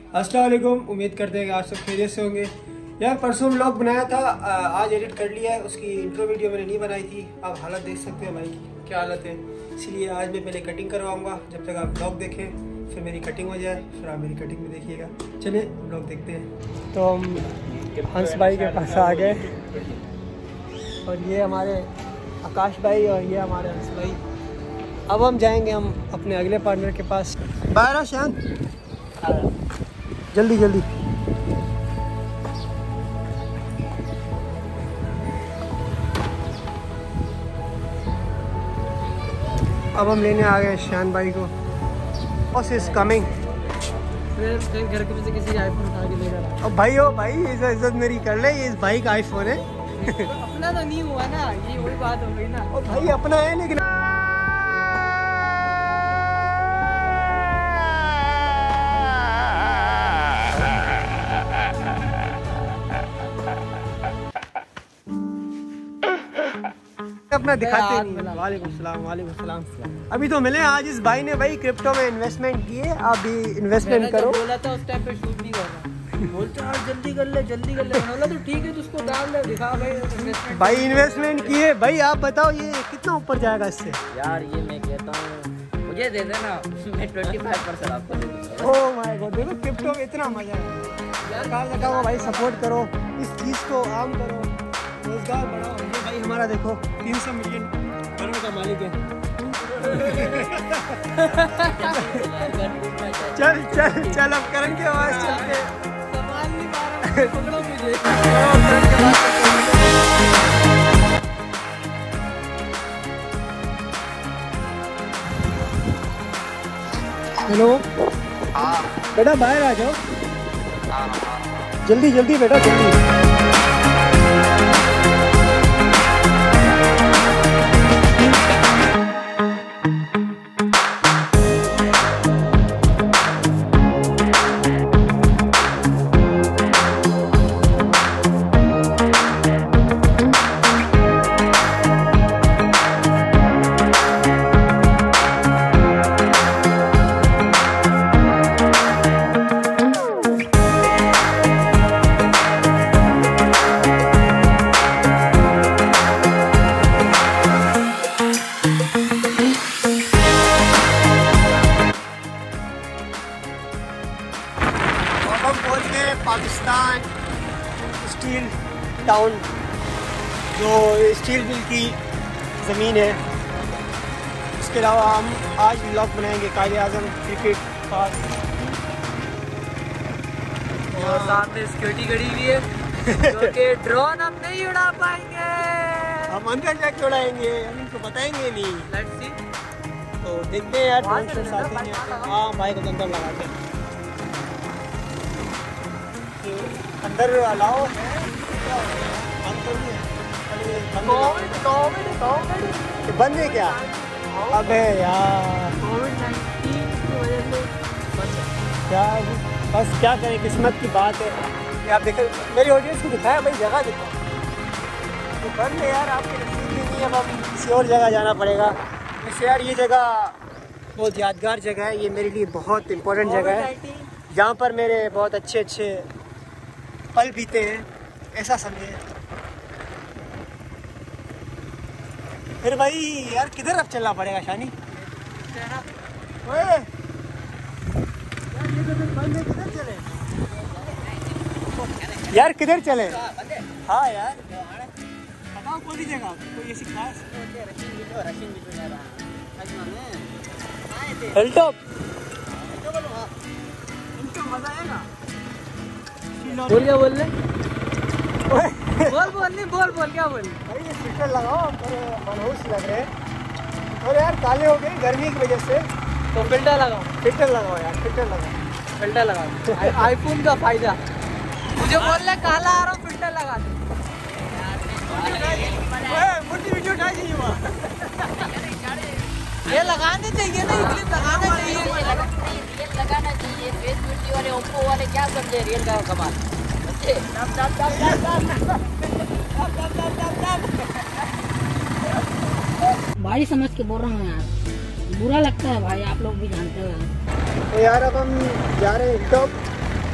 अस्सलाम वालेकुम। उम्मीद करते हैं कि आप सब खैरियत से होंगे। यार परसों व्लॉग बनाया था, आज एडिट कर लिया है। उसकी इंट्रो वीडियो मैंने नहीं बनाई थी। आप हालत देख सकते हो भाई की क्या हालत है। इसलिए आज मैं पहले कटिंग करवाऊँगा। जब तक आप व्लॉग देखें फिर मेरी कटिंग हो जाए, फिर आप मेरी कटिंग में देखिएगा। चलिए व्लॉग देखते हैं। तो हम हंस भाई के पास आ गए और ये हमारे आकाश भाई और ये हमारे हंस भाई। अब हम जाएंगे हम अपने अगले पार्टनर के पास। बाहर शान, जल्दी जल्दी। अब हम लेने आ गए शान भाई को। Boss is coming. फिर घर के पीछे किसी आईफोन उठा के लेकर। अब भाई हो भाई, इज्जत मेरी कर ले। ये इस भाई का आईफोन है। अपना तो नहीं हुआ ना, ये वही बात हो गई ना। और भाई अपना है लेकिन अपना दिखाते नहीं। वालेकुम सलाम, वालेकुम सलाम। अभी तो मिले आज इस भाई ने भाई क्रिप्टो में इन्वेस्टमेंट की है। आप भी इन्वेस्टमेंट करो। बोला था उस टाइम पे शूट नहीं करना। बोलते यार जल्दी कर ले जल्दी कर ले। बोला तो ठीक है, तो उसको डाल दे, दिखा भाई इन्वेस्टमेंट की है। भाई आप बताओ ये कितना ऊपर जाएगा इससे? यार ये मैं कहता हूँ मुझे दे देना, मैं 25% आपको दे दूँगा। ओह माय गॉड, देखो क्रिप्टो में इतना मजा है यार। लगाओ भाई, सपोर्ट करो इस चीज़ को, आम करो, रोजगार बढ़ाओ। ये भाई हमारा देखो 300 मिलियन करोड़ का मालिक है। चल चल चल, अब करण के आवाज चलते हैं। पकड़ो मुझे। हेलो बेटा, बाहर आ जाओ जल्दी जल्दी बेटा, जल्दी। पाकिस्तान स्टील टाउन, जो स्टील मिल की ज़मीन है। इसके अलावा हम आज व्लॉग बनाएंगे कायद-ए-आज़म क्रिकेट पार्क। और साथ में सिक्योरिटी गड़ी हुई है क्योंकि ड्रोन हम नहीं उड़ा पाएंगे। हम अंदर जाके उड़ाएंगे, हम इनको बताएंगे नहीं। Let's see. तो देखते हैं यार, ड्रोन से साथ ही हैं। हाँ भाई को अंदर लगाते हैं। अंदर अलाउ है, बंद है क्या? अबे यार कोविड-19 की वजह से बंद है। क्या बस क्या करें, किस्मत की बात है। कि आप देखें, मेरी ऑडियंस को दिखाया भाई, जगह दिखाओ। तो बंद है यार, आपके नसीब में नहीं। अब हम किसी और जगह जाना पड़ेगा। वैसे यार ये जगह बहुत यादगार जगह है। ये मेरे लिए बहुत इम्पोर्टेंट जगह है, जहाँ पर मेरे बहुत अच्छे अच्छे पल बीते हैं, ऐसा समझे। फिर भाई यार किधर अब चलना पड़ेगा शानी? ओए किधर चले यार, किधर चले? हाँ यार बताओ कौन सी जगह, कोई ऐसी खास? हिलटॉप मजा आएगा। बोल क्या बोल रहे? बोल नहीं, बोल क्या बोल? भाई ये फिल्टर लगाओ, मनहूस लग रहे हैं। और यार काले हो गए गर्मी की वजह से, तो फिल्टर लगाओ। फिल्टर लगाओ यार, फिल्टर लगाओ। फिल्टर लगा आईफोन का फायदा। मुझे बोल रहे काला आ रहा हूँ, फिल्टर लगा दे। वीडियो उठा चाहिए ये लगाने चाहिए ना, ये क्लिप लगाना चाहिए। लगाना चाहिए। फेसबुक वाले, ओप्पो वाले क्या समझे रियल का कमाल। भाई समझ के बोल रहा हूँ यार, बुरा लगता है भाई, आप लोग भी जानते हो। तो यार अब हम जा रहे हैं टॉप,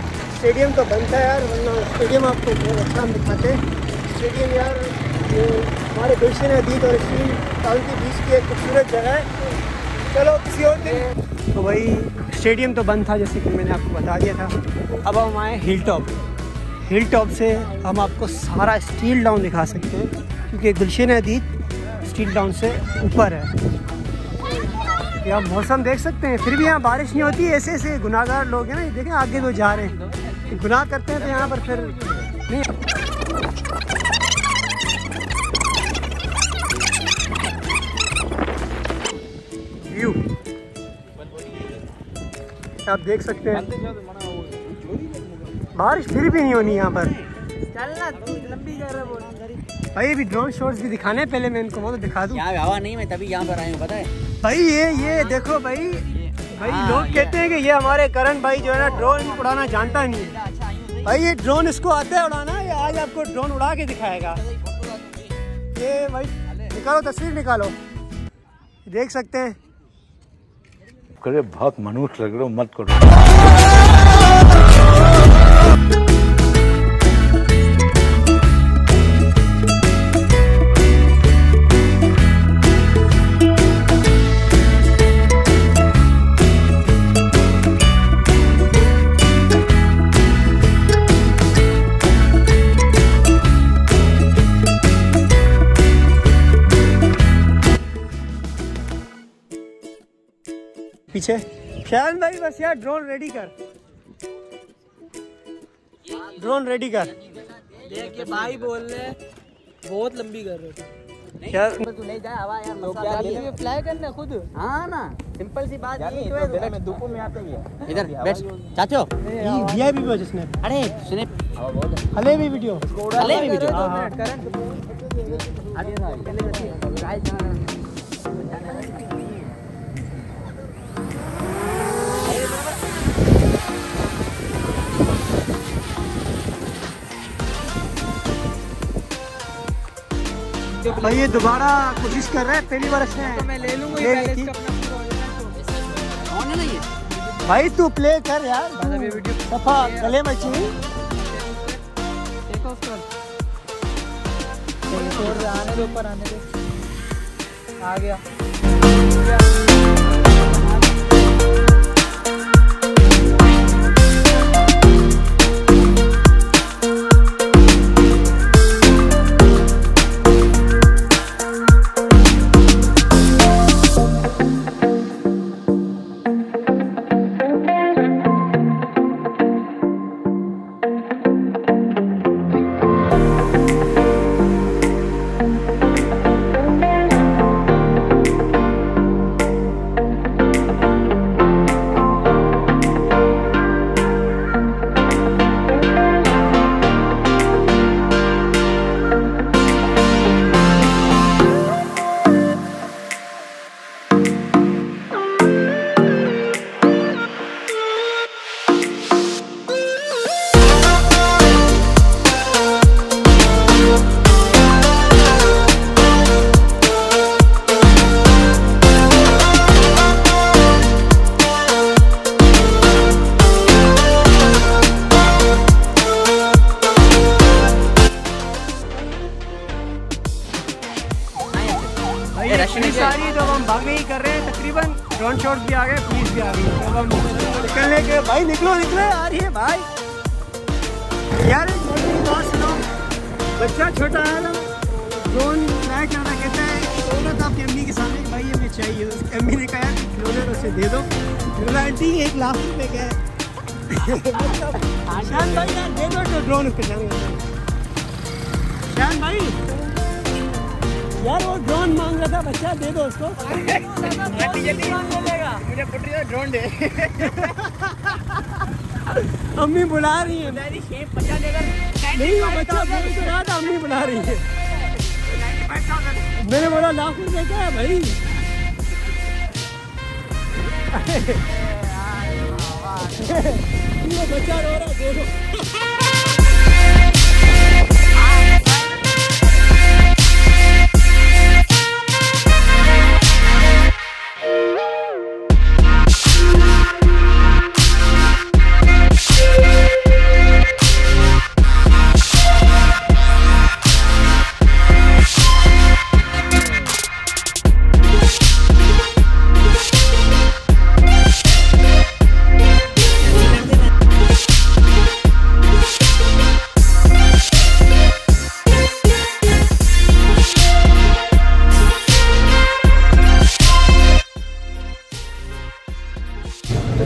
स्टेडियम तो बंद था यार, वरना स्टेडियम आपको बहुत अच्छा हम दिखाते हैं। स्टेडियम यार ये हमारे गुलशन हदीद और स्टील टाउन के बीच की एक खूबसूरत जगह है। चलो किसी और दिन। तो भाई स्टेडियम तो बंद था जैसे कि मैंने आपको बता दिया था। अब हम आए हिल टॉप। हिल टॉप से हम आपको सारा स्टील टाउन दिखा सकते हैं क्योंकि गुलशन हदीद स्टील टाउन से ऊपर है। यहाँ मौसम देख सकते हैं, फिर भी यहाँ बारिश नहीं होती। ऐसे ऐसे गुनाहगार लोग हैं ना, देखें आगे तो जा रहे हैं, गुनाह करते हैं तो यहाँ पर फिर नहीं। व्यू आप देख सकते हैं, बारिश फिर भी नहीं होनी यहाँ पर। चलना लंबी कर रहा है भाई अभी ड्रोन शॉट्स भी दिखाने हैं, पहले मैं इनको वो तो दिखा दूँ। यहाँ हवा नहीं, मैं तभी यहाँ पर आया हूँ, पता है भाई ये देखो भाई लोग कहते हैं कि ये हमारे करण भाई जो है ना ड्रोन उड़ाना जानता नहीं है। भाई ये ड्रोन इसको आता है उड़ाना, ये आज आपको ड्रोन उड़ा के दिखाएगा। ये भाई निकालो, तस्वीर निकालो, देख सकते हैं। करे बहुत मनुष्य लग रहे हो, मत करो। पीछे शान भाई बस यार ड्रोन रेडी कर, ड्रोन रेडी कर। देख ये भाई बोल रहे बहुत लंबी कर रहे थे यार। तू ले जा हवा यार, मसाला फ्लाई करना खुद। हाँ ना, सिंपल सी बात नहीं है। मैं धूप में आते ही इधर बैठ चाचो। दिया भी वो जिसने, अरे सुने हले भी वीडियो, हले भी वीडियो। भाई ये दोबारा कोशिश कर रहे हैं, पहली बार इसने तो मैं ले लूंगा ले ली थी। कौन है ना ये भाई तू प्ले कर यार, ये वीडियो सफा गले मची। टेक ऑफ कर, छोड़ आने दो, ऊपर आने दो। आ गया इतनी सारी तो हम भागने ही कर रहे हैं तकरीबन। ड्रोन शॉट भी आ गए, पुलिस भी आ गई। तो हम निकलने के भाई निकलो निकलो आ रही है भाई यार। एक बात सुनो, बच्चा छोटा है ना, ड्रोन फ्लाई करना कहता है, बोला था आपकी अम्मी के सामने भाई हमें चाहिए। उसकी अम्मी ने कहा कि खिलौने उसे दे दो। आंटी 1 लाख रुपए का है। शान भाई यार दे दो तो ड्रोन उसके सामने। शान भाई यार वो ड्रोन मांग रहा था बच्चा, दे दो उसको। मुझे ड्रोन दे। अम्मी बुला रही है। नहीं वो बच्चा बोल तो रहा था, अम्मी बुला रही है। मैंने बोला लाख रुपए क्या है भाई। वो बच्चा रो रहा, दे दो।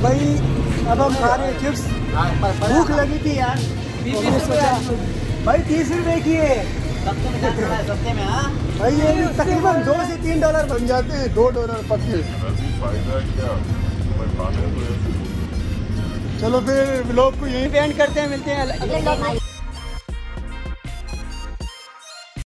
भाई अब हम खा रहे हैं चिप्स। भूख लगी थी यार, तो हमने सोचा भाई 30 रुपए की है सस्ते में। हाँ भाई, ये तकरीबन $2 से $3 बन जाते हैं, $2 पक्के। चलो फिर व्लॉग को यहीं पे एंड करते हैं, मिलते हैं।